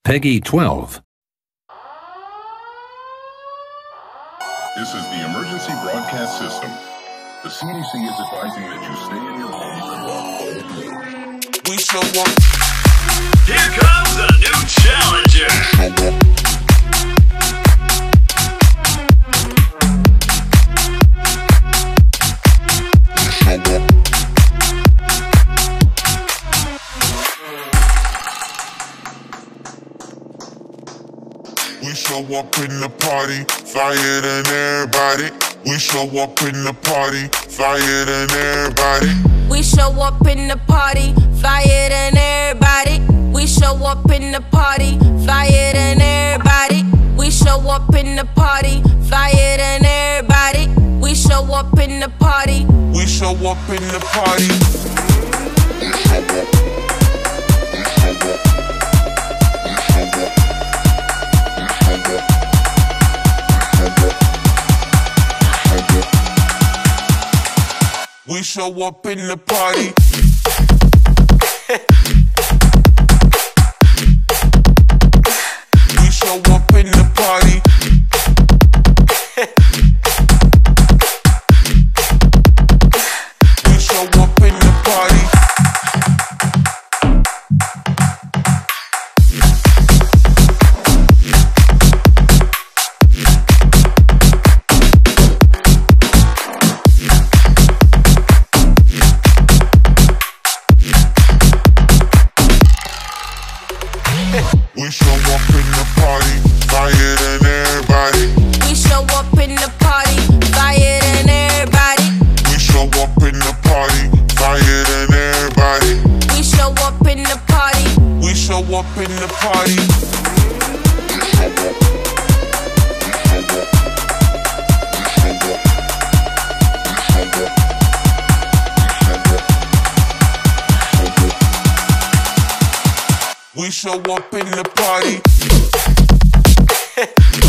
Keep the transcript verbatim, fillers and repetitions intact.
Peggy twelve. This is the emergency broadcast system. The C D C is advising that you stay in your homes and walk home. We show up. Here comes a new challenger. We show up in the party, flyer than everybody. We show up in the party, flyer than everybody. We show up in the party, flyer than everybody. We show up in the party, flyer than everybody. We show up in the party, flyer than everybody. We show up in the party. We show up in the party. We show up. We show up in the party. We show up in the party. We show up in the party. We show up in the party, flyer than everybody. We show up in the party, flyer than everybody. We show up in the party, flyer than everybody. We show up in the party. We show up in the party. We show up in the party.